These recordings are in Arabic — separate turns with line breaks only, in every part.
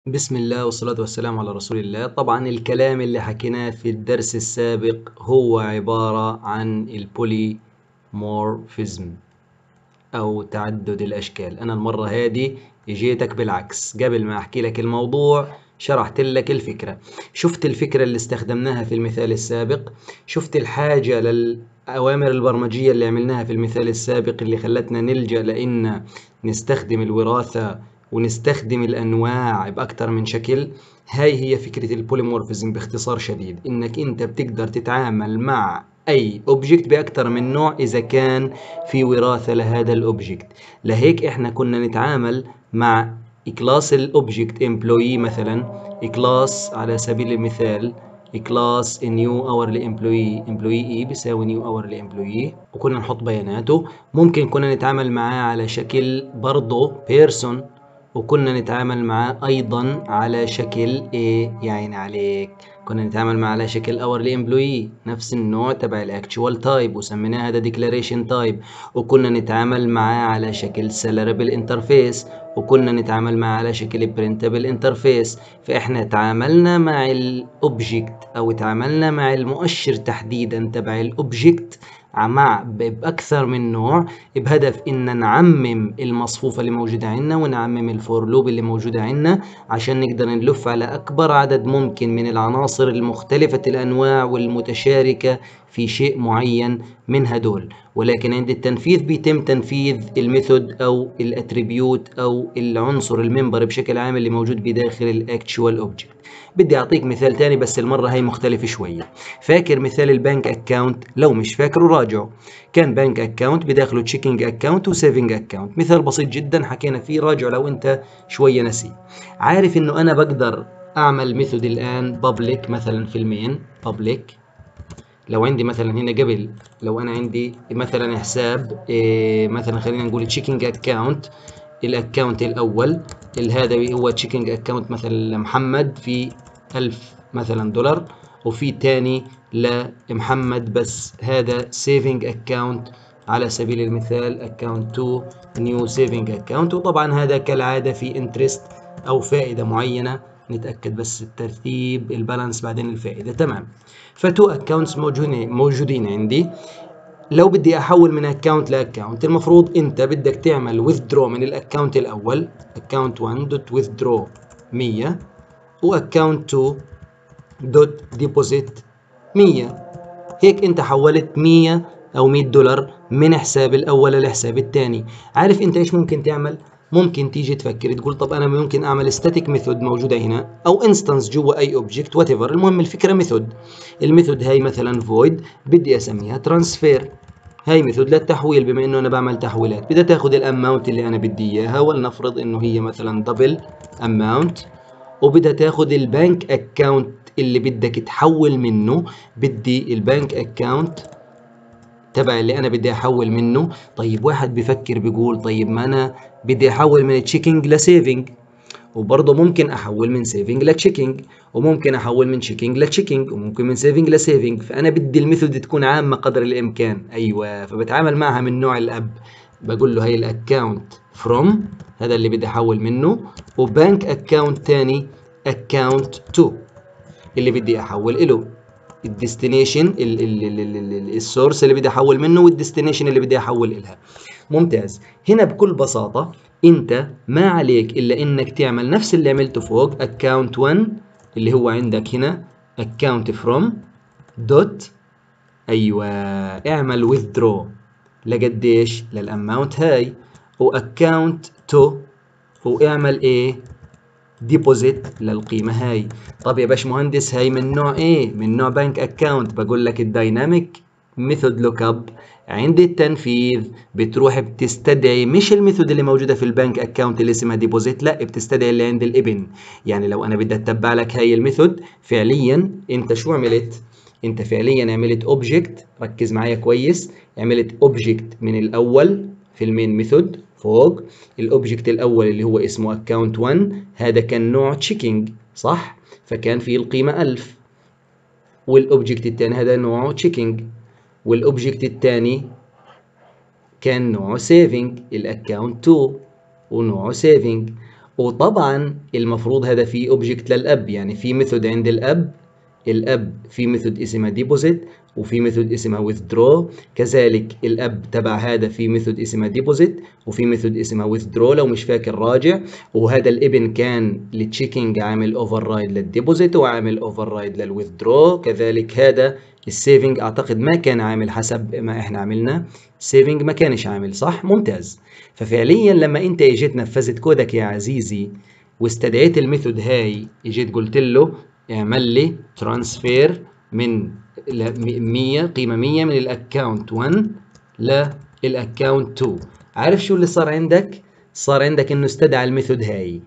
بسم الله والصلاة والسلام على رسول الله. طبعا الكلام اللي حكيناه في الدرس السابق هو عبارة عن البوليمورفيزم أو تعدد الأشكال. أنا المرة هذه جيتك بالعكس، قبل ما أحكي لك الموضوع شرحت لك الفكرة. شفت الفكرة اللي استخدمناها في المثال السابق، شفت الحاجة للأوامر البرمجية اللي عملناها في المثال السابق اللي خلتنا نلجأ لأن نستخدم الوراثة ونستخدم الأنواع بأكثر من شكل. هاي هي فكرة البوليمورفيزم باختصار شديد، إنك أنت بتقدر تتعامل مع أي أوبجكت بأكثر من نوع إذا كان في وراثة لهذا الأوبجكت. لهيك إحنا كنا نتعامل مع كلاس الأوبجكت امبلوي مثلا، كلاس على سبيل المثال كلاس نيو اورلي امبلوي اي بيساوي نيو اورلي امبلوي، وكنا نحط بياناته. ممكن كنا نتعامل معاه على شكل برضه بيرسون، وكنا نتعامل معاه ايضا على شكل ايه يعني عليك، كنا نتعامل معاه على شكل اورلي امبلوي نفس النوع تبع الاكتشوال تايب وسميناه هذا ديكلاريشن تايب. وكنا نتعامل معاه على شكل سيلربل انترفيس، وكنا نتعامل معاه على شكل برينتبل انترفيس. فاحنا تعاملنا مع الاوبجكت او تعاملنا مع المؤشر تحديدا تبع الاوبجكت مع باكثر من نوع، بهدف ان نعمم المصفوفه اللي موجوده عندنا ونعمم الفور لوب اللي موجوده عندنا عشان نقدر نلف على اكبر عدد ممكن من العناصر المختلفه الانواع والمتشاركه في شيء معين من هدول. ولكن عند التنفيذ بيتم تنفيذ الميثود او الاتريبيوت او العنصر الممبر بشكل عام اللي موجود بداخل الاكتشوال اوبجكت. بدي اعطيك مثال تاني بس المره هي مختلف شويه. فاكر مثال البنك اكاونت؟ لو مش فاكره راجعه. كان بنك اكاونت بداخله تشيكينج اكاونت وسيفنج اكاونت، مثال بسيط جدا حكينا فيه، راجعه لو انت شويه نسي. عارف انه انا بقدر اعمل ميثود الان بابليك مثلا في المين بابليك. لو عندي مثلا هنا قبل، لو انا عندي مثلا حساب مثلا خلينا نقول تشيكينج اكاونت، الاكاونت الاول هذا هو تشيكينج اكاونت مثلا لمحمد في 1000 مثلا دولار، وفي تاني لمحمد بس هذا سيفنج اكاونت على سبيل المثال اكاونت 2 نيو سيفنج اكاونت. وطبعا هذا كالعاده في انترست او فائده معينه، نتاكد بس الترتيب البالانس بعدين الفائده تمام. فتو اكونتس موجودين عندي. لو بدي احول من اكونت لاكونت المفروض انت بدك تعمل withdraw من الاكونت الاول اكونت 1 دوت withdraw 100 واكونت 2 دوت ديبوزيت 100. هيك انت حولت 100 او 100 دولار من حساب الاول للحساب الثاني. عارف انت ايش ممكن تعمل؟ ممكن تيجي تفكر تقول طب انا ممكن اعمل ستاتيك ميثود موجوده هنا او انستنس جوا اي اوبجكت وات ايفر، المهم الفكره ميثود. الميثود هاي مثلا فويد بدي اسميها ترانسفير. هاي ميثود للتحويل، بما انه انا بعمل تحويلات بدها تاخذ الاماونت اللي انا بدي اياها، ولنفرض انه هي مثلا دبل اماونت، وبدها تاخذ البنك اكاونت اللي بدك تحول منه. بدي البنك اكاونت تبع اللي انا بدي احول منه. طيب واحد بفكر بيقول طيب ما انا بدي احول من تشيكينج لسيفنج، وبرضه ممكن احول من سيفنج لتشيكينج، وممكن احول من تشيكينج لتشيكينج، وممكن من سيفنج لسيفنج. فانا بدي الميثود تكون عامه قدر الامكان. ايوه، فبتعامل معها من نوع الاب، بقول له هي الاكونت فروم هذا اللي بدي احول منه، وبنك اكونت ثاني اكونت 2 اللي بدي احول له. الديستنيشن السورس اللي بدي احول منه والديستنيشن اللي بدي احول لها. ممتاز. هنا بكل بساطة انت ما عليك الا انك تعمل نفس اللي عملته فوق account 1 اللي هو عندك هنا account from دوت، ايوه اعمل withdraw لقديش للاماونت هاي، واكاونت 2 واعمل ايه ديبوزيت للقيمة هاي. طب يا باشمهندس هاي من نوع ايه؟ من نوع بنك اكاونت. بقول لك الدايناميك ميثود لوك اب عند التنفيذ بتروح بتستدعي مش الميثود اللي موجودة في البنك اكاونت اللي اسمها ديبوزيت، لا بتستدعي اللي عند الابن. يعني لو انا بدي اتبع لك هاي الميثود فعليا انت شو عملت؟ انت فعليا عملت اوبجكت، ركز معايا كويس، عملت اوبجكت من الاول في المين ميثود فوق. الاوبجكت الاول اللي هو اسمه account 1 هذا كان نوع تشيكينج صح، فكان فيه القيمة 1000. والاوبجكت الثاني هذا نوعه تشيكينج، والاوبجكت الثاني كان نوعه سيفنج الاكونت 2 ونوعه سيفنج. وطبعا المفروض هذا في اوبجكت للاب، يعني في ميثود عند الاب في ميثود اسمها ديبوزيت، وفي ميثود اسمها withdraw. كذلك الاب تبع هذا في ميثود اسمها ديبوزيت، وفي ميثود اسمها withdraw لو مش فاكر راجع. وهذا الابن كان للتشيكينج عامل اوفر رايد للديبوزيت وعامل اوفر رايد للwithdraw. كذلك هذا السيفنج اعتقد ما كان عامل حسب ما احنا عملنا، سيفنج ما كانش عامل صح. ممتاز. ففعليا لما انت اجيت نفذت كودك يا عزيزي واستدعيت الميثود هاي، اجيت قلت له اعمل لي ترانسفير من 100 قيمة 100 من الاكونت 1 للاكونت 2، عارف شو اللي صار عندك؟ صار عندك انه استدعى الميثود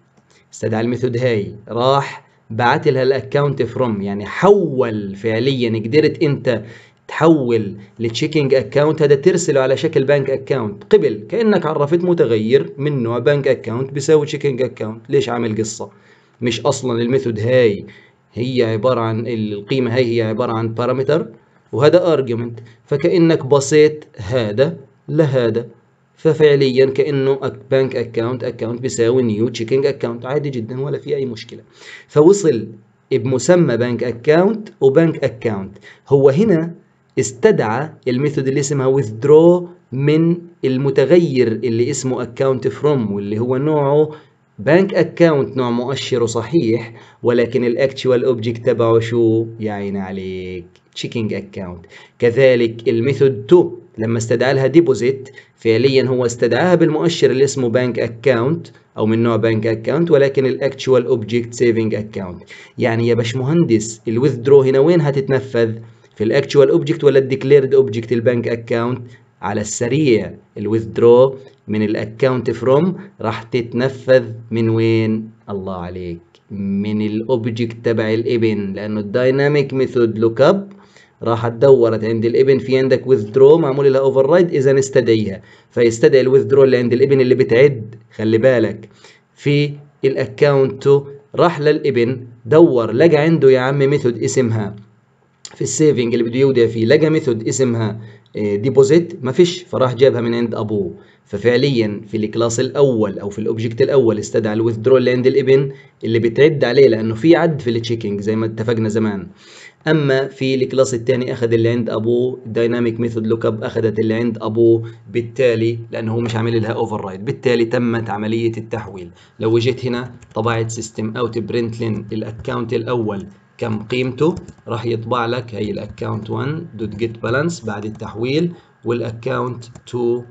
هاي راح بعت لها الاكونت فروم، يعني حول فعليا، قدرت انت تحول للتشيكينج اكونت هذا ترسله على شكل بنك اكونت قبل، كانك عرفت متغير من نوع بنك اكونت بيساوي تشيكينج اكونت. ليش عامل قصه؟ مش اصلا الميثود هاي هي عباره عن القيمه هي عباره عن بارامتر وهذا ارجيومنت، فكانك بصيت هذا لهذا، ففعليا كانه بنك اكونت بيساوي نيو تشيكينج اكونت، عادي جدا ولا في اي مشكله. فوصل بمسمى بنك اكونت وبنك اكونت. هو هنا استدعى الميثود اللي اسمها withdraw من المتغير اللي اسمه account from، واللي هو نوعه بنك اكونت، نوع مؤشره صحيح، ولكن الاكتشوال اوبجكت تبعه شو يا عين عليك؟ تشيكينج اكونت. كذلك الميثود 2 لما استدعى لها ديبوزيت، فعليا هو استدعاها بالمؤشر اللي اسمه بنك اكونت او من نوع بنك اكونت، ولكن الاكتشوال اوبجكت سيفنج اكونت. يعني يا باشمهندس الويثدرو هنا وين هتتنفذ؟ في الاكتشوال اوبجكت ولا الديكليرد اوبجكت البنك اكونت؟ على السريع الويثدرو من الاكونت فروم راح تتنفذ من وين؟ الله عليك، من الاوبجكت تبع الابن، لانه الدايناميك ميثود لوك اب راحت دورت عند الابن في عندك withdraw معمول لها اوفر رايد، اذا استدعيها، فيستدعي الويثدرو اللي عند الابن اللي بتعد. خلي بالك في الاكونت راح للابن دور لقى عنده يا عم ميثود اسمها في السيفنج اللي بده يودع فيه، لقى ميثود اسمها ديبوزيت ما فيش، فراح جابها من عند ابوه. ففعليا في الكلاس الاول او في الاوبجكت الاول استدعى الويثدرو اللي عند الابن اللي بتعد عليه، لانه في عد في التشيكينج زي ما اتفقنا زمان. اما في الكلاس الثاني اخذ اللي عند ابوه، دايناميك ميثود لوك اب اخذت اللي عند ابوه، بالتالي لانه هو مش عامل لها اوفر رايد، بالتالي تمت عمليه التحويل. لو جيت هنا طبعت سيستم اوت برنتلين الاكونت الاول كم قيمته، راح يطبع لك هي الاكونت 1 دوت جيت بالانس بعد التحويل، والاكونت 2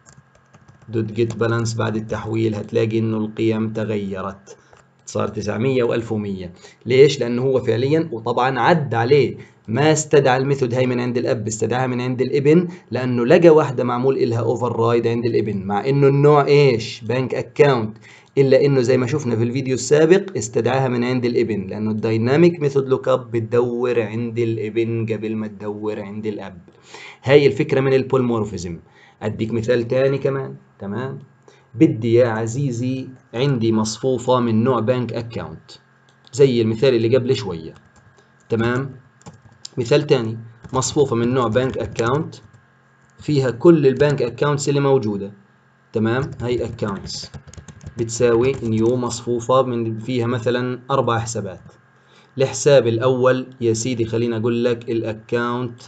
دوت جيت بالانس بعد التحويل. هتلاقي انه القيم تغيرت، صار 900 و1100. ليش؟ لانه هو فعليا وطبعا عد عليه، ما استدعى الميثود هاي من عند الاب، استدعاها من عند الابن، لانه لقى واحده معمول لها اوفر رايد عند الابن، مع انه النوع ايش؟ بنك اكاونت، الا انه زي ما شفنا في الفيديو السابق استدعاها من عند الابن، لانه الدايناميك ميثود لوك اب بتدور عند الابن قبل ما تدور عند الاب. هاي الفكره من البولمورفيزم. اديك مثال تاني كمان. تمام، بدي يا عزيزي عندي مصفوفة من نوع بنك اكاونت زي المثال اللي قبل شوية. تمام، مثال تاني، مصفوفة من نوع بنك اكاونت فيها كل البنك اكاونتس اللي موجودة. تمام، هاي اكاونتس بتساوي نيو، مصفوفة من فيها مثلا 4 حسابات. الحساب الاول يا سيدي خلينا اقول لك الاكاونت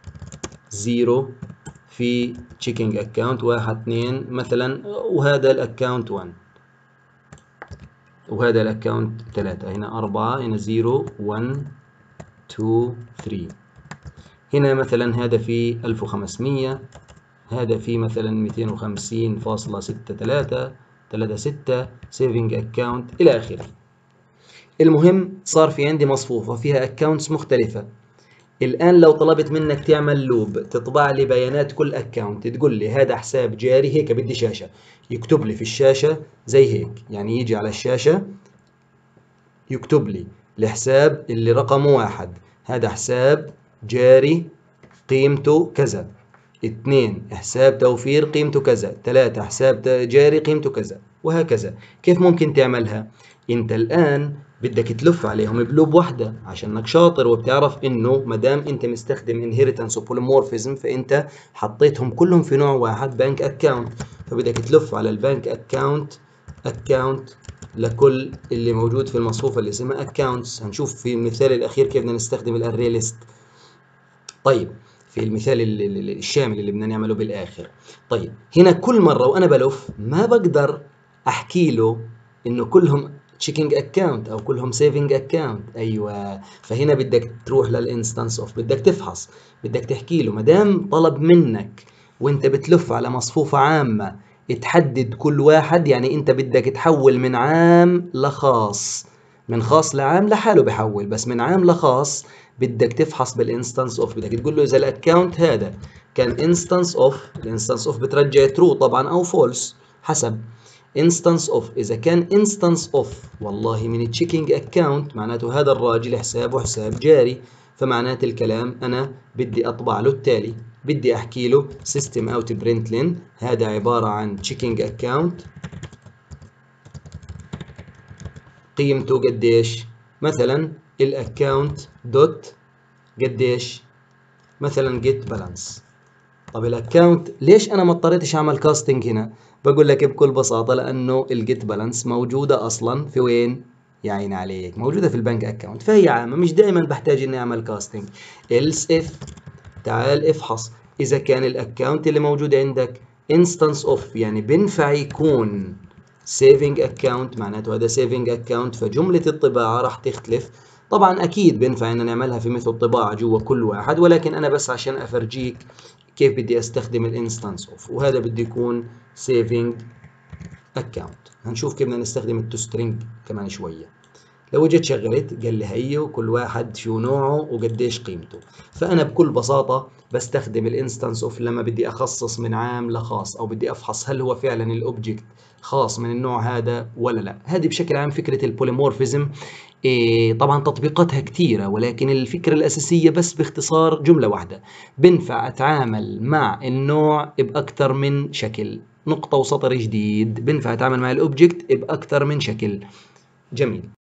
0 في تشيكينج اكاونت 1 2 مثلا، وهذا الاكاونت 1 وهذا الاكاونت 3. هنا 4، هنا 0 1 2 3. هنا مثلا هذا في 1500، هذا في مثلا 250.63 36 سيفنج اكاونت الى اخره. المهم صار في عندي مصفوفة فيها اكاونتس مختلفة. الآن لو طلبت منك تعمل لوب تطبع لي بيانات كل اكونت، تقول لي هذا حساب جاري، هيك بدي شاشة يكتب لي في الشاشة زي هيك، يعني يجي على الشاشة يكتب لي الحساب اللي رقمه 1 هذا حساب جاري قيمته كذا، 2 حساب توفير قيمته كذا، 3 حساب جاري قيمته كذا، وهكذا. كيف ممكن تعملها؟ انت الآن بدك تلف عليهم بلوب واحدة عشانك شاطر وبتعرف انه مدام انت مستخدم انهيرتنس وبوليمورفيزم فانت حطيتهم كلهم في نوع واحد بنك اكاونت، فبدك تلف على البنك اكاونت لكل اللي موجود في المصفوفة اللي اسمها accounts. هنشوف في المثال الأخير كيف بدنا نستخدم الاري ليست. طيب في المثال الشامل اللي بدنا نعمله بالآخر. طيب هنا كل مرة وأنا بلف ما بقدر أحكي له إنه كلهم checking account أو كلهم saving account. أيوة، فهنا بدك تروح للإنستانس أوف، بدك تفحص، بدك تحكي له مدام طلب منك وأنت بتلف على مصفوفة عامة تحدد كل واحد، يعني أنت بدك تحول من عام لخاص، من خاص لعام لحاله بحول، بس من عام لخاص بدك تفحص بالانستنس اوف. بدك تقول له اذا الاكونت هذا كان انستنس اوف، الانستنس اوف بترجع ترو طبعا او فولس حسب. انستنس اوف اذا كان انستنس اوف والله من تشيكينج اكونت، معناته هذا الراجل حسابه حساب جاري، فمعنات الكلام انا بدي اطبع له التالي، بدي احكي له سيستم اوت برنتلين هذا عباره عن تشيكينج اكونت قيمته قديش، مثلا الاكونت دوت قديش، مثلا جيت بالانس. طب الاكونت ليش انا ما اضطريتش اعمل كاستنج هنا؟ بقول لك بكل بساطه لانه الجيت بالانس موجوده اصلا في وين؟ يا عيني عليك، موجوده في البنك اكونت، فهي عامه مش دائما بحتاج اني اعمل كاستنج. else if، تعال افحص اذا كان الاكونت اللي موجود عندك انستنس اوف، يعني بنفع يكون سيفنج اكونت، معناته هذا سيفنج اكونت فجمله الطباعه راح تختلف. طبعا اكيد بنفع ان نعملها في مثل طباعه جوا كل واحد، ولكن انا بس عشان افرجيك كيف بدي استخدم الانستنس اوف، وهذا بده يكون سيفنج اكونت. هنشوف كيف بدنا نستخدم التوسترينج كمان شويه. لو جيت شغلت قال لي هيو كل واحد شو نوعه وقديش قيمته، فانا بكل بساطه بستخدم الانستنس اوف لما بدي اخصص من عام لخاص، او بدي افحص هل هو فعلا الاوبجكت خاص من النوع هذا ولا لا. هذه بشكل عام فكره البوليمورفيزم. طبعا تطبيقاتها كثيره، ولكن الفكره الاساسيه بس باختصار جمله واحده، بنفع اتعامل مع النوع باكثر من شكل، نقطه وسطر جديد، بنفع اتعامل مع الاوبجكت باكثر من شكل. جميل.